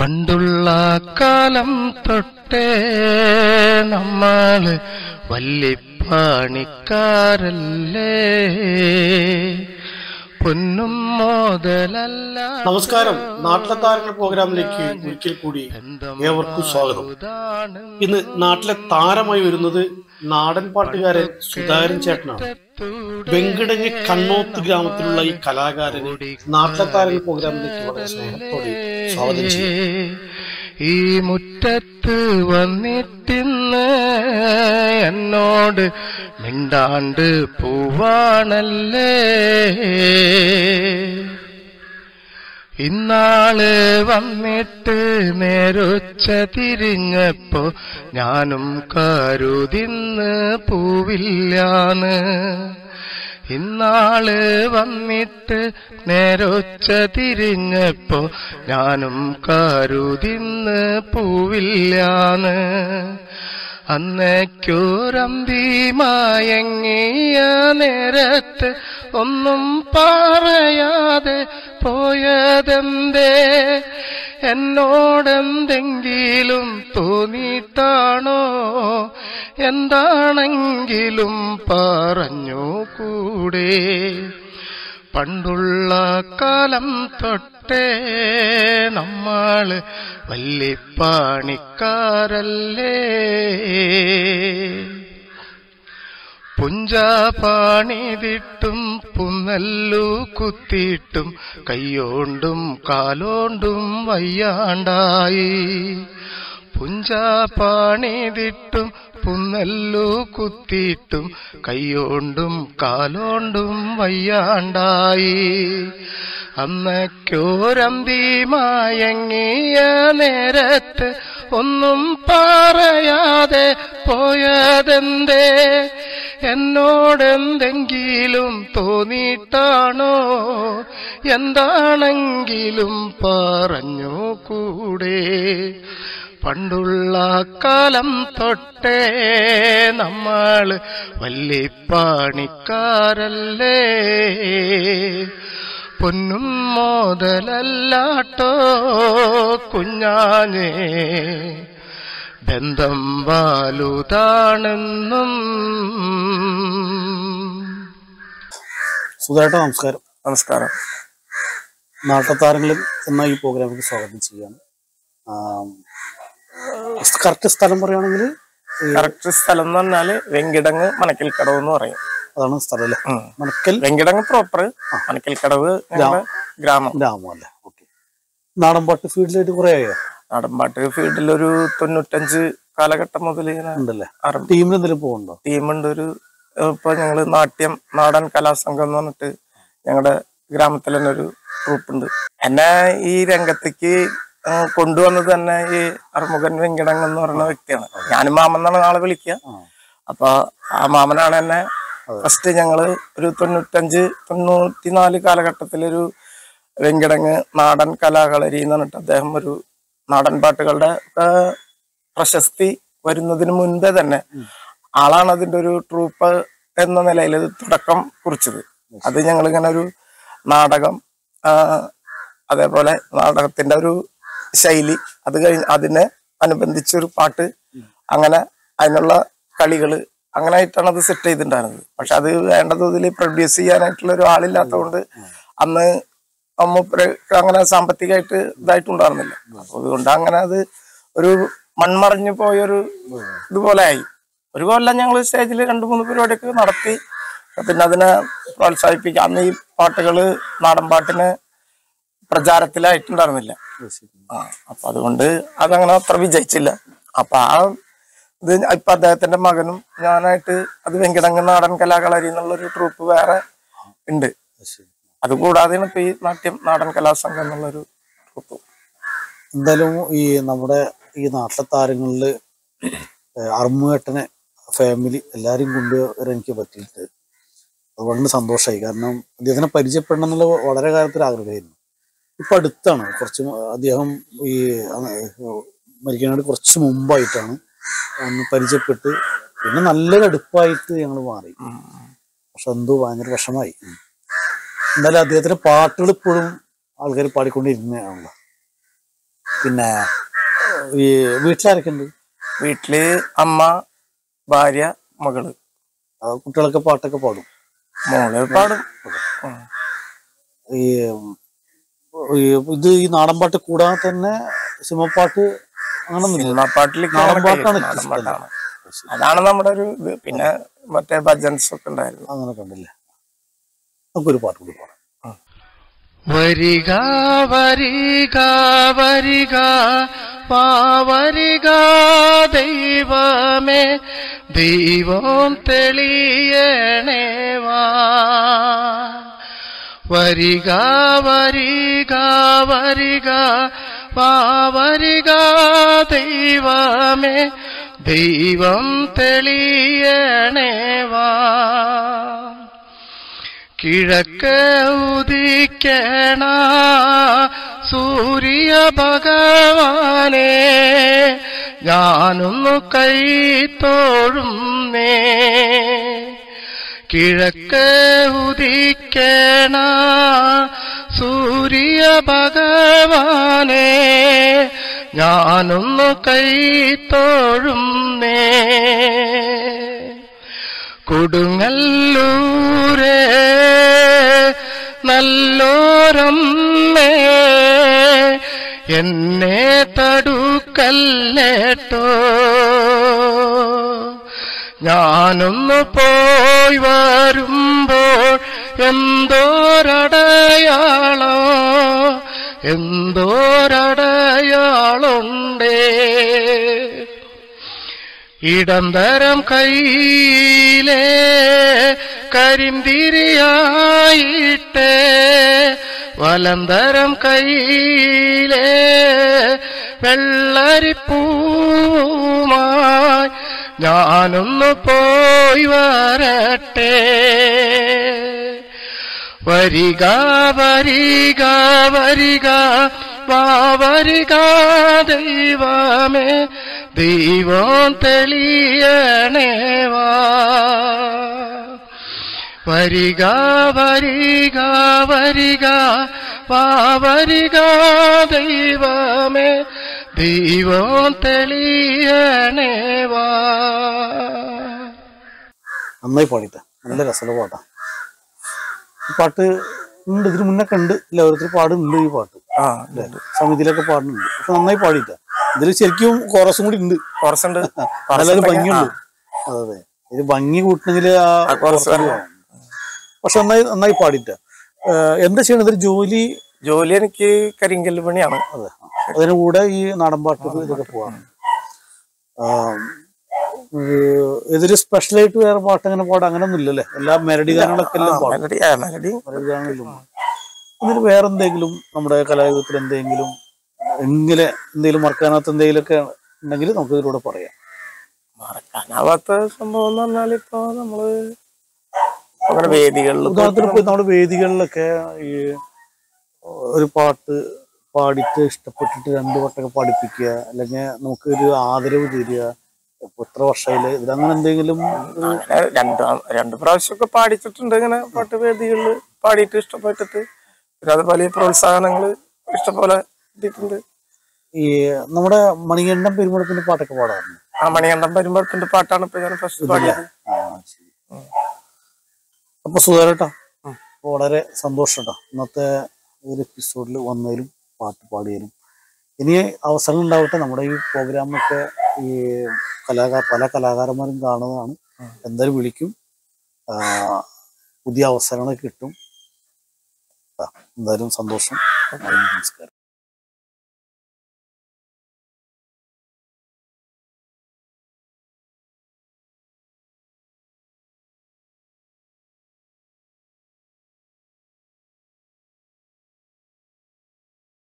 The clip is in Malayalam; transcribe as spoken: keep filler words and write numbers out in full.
പണ്ടുള്ള കാലം തൊട്ടേ നമ്മള് വല്ലിപ്പണിക്കാരല്ലേ പൊന്നും മോതലല്ല. നമസ്കാരം. നാട്ടിലെ താരങ്ങൾ പ്രോഗ്രാമിലേക്ക് ഒരിക്കൽ കൂടി ഏവർക്കും സ്വാഗതം. ഇന്ന് നാട്ടിലെ താരമായി വരുന്നത് നാടൻ പാട്ടുകാരൻ സുധാകരൻ ചേട്ടനാണ്. വെങ്കിടങ്ങ് കണ്ണോത്ത് ഗ്രാമത്തിലുള്ള ഈ കലാകാരനെ നാട്ടിലെ താരങ്ങൾ പ്രോഗ്രാമിലേക്ക് വളരെ സ്നേഹത്തോടെ സ്വാഗതം ചെയ്യും. ഈ മുറ്റത്ത് വന്നിട്ടിന്ന് എന്നോട് മിണ്ടാണ്ട് പോവാണല്ലേ, ഇന്നാള് വന്നിട്ട് നേരൊച്ച തിരിഞ്ഞപ്പോ ഞാനും കരുതിന്ന് പൂവില്ലാന്ന്. ഇന്നാള് വന്നിട്ട് നേരൊച്ച തിരിഞ്ഞപ്പോ ഞാനും കരുതിന്ന് പൂവില്ലാന്ന്. അന്നേക്കൊരമ്പി മയങ്ങിയ നേരത്ത് ഒന്നും പറയാതെ പോയതെന്തേ, എന്നോടെന്തെങ്കിലും തോന്നിയിട്ടാണോ, എന്താണെങ്കിലും പറഞ്ഞു കൂടെ. പണ്ടുള്ള കാലം തൊട്ടേ നമ്മള് വല്ലിപ്പണിക്കാരല്ലേ, പുഞ്ച പണിതിട്ടും പുന്നല്ലു കുത്തിയിട്ടും കൈയോണ്ടും കാലോണ്ടും വയ്യാണ്ടായി. പുഞ്ച പണിതിട്ടും പുന്നല്ലു കുത്തിയിട്ടും കൈയോണ്ടും കാലോണ്ടും വയ്യാണ്ടായി. അന്നൊരമ്പി മയങ്ങിയ നേരത്ത് ഒന്നും പറയാതെ പോയതെന്തേ, എന്നോടെന്തെങ്കിലും തോന്നിയിട്ടാണോ, എന്താണെങ്കിലും പറഞ്ഞു കൂടെ. പണ്ടുള്ള കാലം തൊട്ടേ നമ്മള് വല്ലിപ്പണിക്കാരല്ലേ, പൊന്നും മോതലല്ലാട്ടോ കുഞ്ഞാഞ്ഞേ, ബന്ധം വലുതാണെന്നും. സുധാകരൻ നമസ്കാരം. നമസ്കാരം. നാട്ടത്താരങ്ങളിൽ എന്ന ഈ പ്രോഗ്രാമിലേക്ക് സ്വാഗതം ചെയ്യാണ്. കറക്റ്റ് സ്ഥലം പറയുകയാണെങ്കിൽ കറക്റ്റ് സ്ഥലം എന്ന് പറഞ്ഞാല് വെങ്കിടങ്ങ് മനക്കൽ കടവ് എന്ന് പറയും. അതാണ് സ്ഥലം അല്ലേ? മനക്കൽ വെങ്കിടങ്ങ് പ്രോപ്പർ, മനക്കൽ കടവ് ഗ്രാമം ഗ്രാമം അല്ലേ? ഓക്കെ. നാടൻപാട്ട് ഫീൽഡിലായിട്ട് കുറെ ആയോ? നാടൻപാട്ട് ഫീൽഡിൽ ഒരു തൊണ്ണൂറ്റഞ്ച് കാലഘട്ടം മുതൽ ഉണ്ടല്ലേ? ടീമിൽ എന്തെങ്കിലും പോകുന്നുണ്ടോ? ടീമുണ്ട്. ഒരു ഇപ്പൊ ഞങ്ങള് നാട്യം നാടൻ കലാസംഘം എന്ന് പറഞ്ഞിട്ട് ഞങ്ങളുടെ ഗ്രാമത്തിൽ തന്നെ ഒരു ട്രൂപ്പുണ്ട്. എന്നെ ഈ രംഗത്തേക്ക് കൊണ്ടുവന്നത് തന്നെ ഈ അറുമുഖൻ വെങ്കിടങ്ങ് എന്ന് പറയുന്ന വ്യക്തിയാണ്. ഞാനും മാമൻ എന്നാണ് ആളെ വിളിക്കുക. അപ്പൊ ആ മാമനാണ് എന്നെ ഫസ്റ്റ് ഞങ്ങള് ഒരു തൊണ്ണൂറ്റഞ്ച് തൊണ്ണൂറ്റിനാല് കാലഘട്ടത്തിലൊരു വെങ്കിടങ്ങ് നാടൻ കലാകളരി എന്ന് പറഞ്ഞിട്ട് അദ്ദേഹം ഒരു നാടൻ പാട്ടുകളുടെ പ്രശസ്തി വരുന്നതിന് മുൻപേ തന്നെ ആളാണ് അതിന്റെ ഒരു ട്രൂപ്പ് എന്ന നിലയിൽ തുടക്കം കുറിച്ചത്. അത് ഞങ്ങളിങ്ങനെ ഒരു നാടകം, അതേപോലെ നാടകത്തിന്റെ ഒരു ശൈലി, അത് കഴിഞ്ഞ് അതിനെ അനുബന്ധിച്ചൊരു പാട്ട്, അങ്ങനെ അതിനുള്ള കളികള്, അങ്ങനെ ആയിട്ടാണ് അത് സെറ്റ് ചെയ്തിട്ടുണ്ടായിരുന്നത്. പക്ഷെ അത് വേണ്ട തോതിൽ പ്രൊഡ്യൂസ് ചെയ്യാനായിട്ടുള്ള ഒരു ആളില്ലാത്തതുകൊണ്ട് അന്ന് അമ്മ അങ്ങനെ സാമ്പത്തികമായിട്ട് ഇതായിട്ടുണ്ടായിരുന്നില്ല. അപ്പൊ അതുകൊണ്ട് അങ്ങനെ അത് ഒരു മൺമറഞ്ഞു പോയൊരു ഇതുപോലെ ആയി. ഒരു കൊല്ലം ഞങ്ങൾ സ്റ്റേജിൽ രണ്ടു മൂന്ന് പരിപാടിയൊക്കെ നടത്തി. പിന്നെ അതിനെ പ്രോത്സാഹിപ്പിക്കുക. അന്ന് ഈ പാട്ടുകള് നാടൻ പാട്ടിന് പ്രചാരത്തിലായിട്ടുണ്ടായിരുന്നില്ല. ആ അപ്പൊ അതുകൊണ്ട് അതങ്ങനെ അത്ര വിജയിച്ചില്ല. അപ്പൊ ആ ഇത് ഇപ്പൊ അദ്ദേഹത്തിന്റെ മകനും ഞാനായിട്ട് അത് വെങ്കിടങ്ങ് നാടൻ കലാകളരി എന്നുള്ളൊരു ട്രൂപ്പ് വേറെ ഉണ്ട്. അതുകൂടാതെയാണ് ഇപ്പൊ ഈ നാട്യം നാടൻ കലാസംഘം എന്നുള്ളൊരു ട്രൂപ്പ്. എന്തായാലും ഈ നമ്മുടെ ഈ നാട്ടിലെ താരങ്ങളില് അറുമുഖേട്ടനെ ഫാമിലി എല്ലാരും കൊണ്ടുവരാൻ എനിക്ക് പറ്റിയിട്ട് അത് വളരെ സന്തോഷമായി. കാരണം അദ്ദേഹത്തിനെ പരിചയപ്പെടണം എന്നുള്ള വളരെ കാലത്തൊരു ആഗ്രഹമായിരുന്നു. ഇപ്പൊ അടുത്താണ്, കുറച്ച് അദ്ദേഹം ഈ മരിക്കാനായിട്ട് കുറച്ച് മുമ്പായിട്ടാണ് ഒന്ന് പരിചയപ്പെട്ട് പിന്നെ നല്ലൊരു അടുപ്പായിട്ട് ഞങ്ങൾ മാറി. പക്ഷെ എന്തോ ഭയങ്കര വിഷമായി. എന്തായാലും അദ്ദേഹത്തിന്റെ പാട്ടുകൾ ഇപ്പോഴും ആൾക്കാർ പാടിക്കൊണ്ടിരുന്നതാണല്ലോ. പിന്നെ ഈ വീട്ടിലാരൊക്കെ ഉണ്ട്? വീട്ടില് അമ്മ, ഭാര്യ, മകള്. കുട്ടികളൊക്കെ പാട്ടൊക്കെ പാടും? മോള് പാടും. ഈ ഇത് ഈ നാടൻ പാട്ട് കൂടാതെ തന്നെ സിനിമപ്പാട്ട് സിനിമപ്പാട്ടിലേക്ക് നാടൻ പാട്ടാണ് നാടൻ പാട്ടാണ്. അതാണ് നമ്മുടെ ഒരു ഇത്. പിന്നെ മറ്റേ ഭജൻസ് ഒക്കെ ഉണ്ടായിരുന്നു. അങ്ങനൊക്കെ ഉണ്ടല്ലേ. നമുക്കൊരു പാട്ട് കൂടി പാടാം. വരിക വരിക വരിക വരിക ദൈവമേ, ദൈവം തെളിയണേ വാ. വരിക വരിക വരിക വരിക ദൈവമേ, ദൈവം തെളിയണേ വാ. കിഴക്ക് ഉദിക്കണ സൂര്യ ഭഗവാനെ, ഞാനൊന്നു കൈത്തോഴുന്നേ. കിഴക്ക് ഉദിക്കണ സൂര്യ ഭഗവാനെ, ഞാനൊന്നു കൈത്തോഴുന്നേ. കൊടുങ്ങല്ലൂരേ നല്ലോരമ്മേ, എന്നെ തടുക്കല്ലേട്ടോ. ഞാനൊന്നു പോയി വരുമ്പോൾ എന്തോരടയാളോ എന്തോരടയാളുണ്ടേ. ഇടന്തരം കയ്യിലെ കരിന്തിരിയായിട്ടേ, വലന്തരം കയ്യിലെ വെള്ളരിപ്പൂമായി ഞാനൊന്നു പോയി വരട്ടെ. വരിക വരിക വരിക വരിക ദൈവമേ, ദൈവം തെളിയണേ വാ. വരിക വരിക വരിക വരിക ദൈവമേ, ദൈവം തെളിയണേ വാ. നന്നായി പാടിട്ട, നല്ല രസമുള്ള പാട്ടാ. ഈ പാട്ട് ഉണ്ട്, ഇതിന് മുന്നൊക്കെ ഉണ്ട് അല്ലെ? ഓരോരുത്തർ പാടുന്നുണ്ട് ഈ പാട്ട്. ആ സമിതിയിലൊക്കെ പാടുന്നുണ്ട്. പക്ഷെ നന്നായി പാടിട്ട. ഇതിൽ ശരിക്കും കോറസും കൂടി ഉണ്ട്. കോറസ് ഉണ്ട്, നല്ലൊരു ഭംഗിയുണ്ട്. അതെ അതെ, ഇത് ഭംഗി കൂട്ടണമെങ്കിൽ ആ കോറസ് വേണം. പക്ഷെ നന്നായി നന്നായി പാടിട്ട. എന്താ ചെയ്യണത്? ഇതൊരു ജോലി ജോലി എനിക്ക് കരിങ്കല്ല് പണിയാണ്. അതെ, അതിന് കൂടെ ഈ നാടൻ പാട്ട് ഇതൊക്കെ പോവാണ്. ഇതൊരു സ്പെഷ്യലായിട്ട് വേറെ പാട്ട് അങ്ങനെ പാടാം അങ്ങനൊന്നും ഇല്ലല്ലേ? എല്ലാ മെലഡി ഗാനങ്ങളൊക്കെ എല്ലാം പാടും. മെലഡി ഗാനങ്ങളിലും. ഇതിന് വേറെ എന്തെങ്കിലും നമ്മുടെ കലായുഗത്തിൽ എന്തെങ്കിലും എങ്ങനെ എന്തെങ്കിലും മറക്കാനാത്ത എന്തെങ്കിലും ഒക്കെ ഉണ്ടെങ്കിൽ നമുക്ക് ഇതിലൂടെ പറയാം. മറക്കാനാവാത്ത സംഭവം എന്ന് പറഞ്ഞാൽ ഇപ്പൊ നമ്മള് വേദികളിൽ ഉദാഹരണത്തിന് ഇപ്പൊ നമ്മുടെ വേദികളിലൊക്കെ ഈ ഒരു പാട്ട് പാടിയിട്ട് ഇഷ്ടപ്പെട്ടിട്ട് രണ്ടു വട്ടമൊക്കെ പാടിപ്പിക്കുക, അല്ലെങ്കിൽ നമുക്ക് ഒരു ആദരവ് തരിക. എത്ര വർഷമായില്ലേ ഇതിലങ്ങനെ എന്തെങ്കിലും? രണ്ട് രണ്ട് പ്രാവശ്യമൊക്കെ പാടിച്ചിട്ടുണ്ട് ഇങ്ങനെ പാട്ട് വേദികളിൽ പാടിയിട്ട് ഇഷ്ടപ്പെട്ടിട്ട്. പിന്നെ അതുപോലെ പ്രോത്സാഹനങ്ങള് ഇഷ്ടംപോലെ കിട്ടിയിട്ടുണ്ട്. ഈ നമ്മുടെ മണികണ്ഠൻ പെരുമ്പടത്തിന്റെ പാട്ടൊക്കെ പാടാറുണ്ട്. ആ മണികണ്ഠൻ പെരുമ്പടത്തിന്റെ പാട്ടാണ് ഇപ്പൊ ഞാൻ ഫസ്റ്റ് പാടിയത്. അപ്പൊ സുധാരേട്ടാ, വളരെ സന്തോഷം കേട്ടോ ഇന്നത്തെ ഒരു എപ്പിസോഡിൽ വന്നതിലും പാട്ട് പാടിയതിലും. ഇനി അവസരം ഉണ്ടാവട്ടെ. നമ്മുടെ ഈ പ്രോഗ്രാമൊക്കെ ഈ കലാകാര പല കലാകാരന്മാരും കാണുന്നതാണ്. എന്തായാലും വിളിക്കും, പുതിയ അവസരങ്ങൾ കിട്ടും. എന്തായാലും സന്തോഷം. നമസ്കാരം.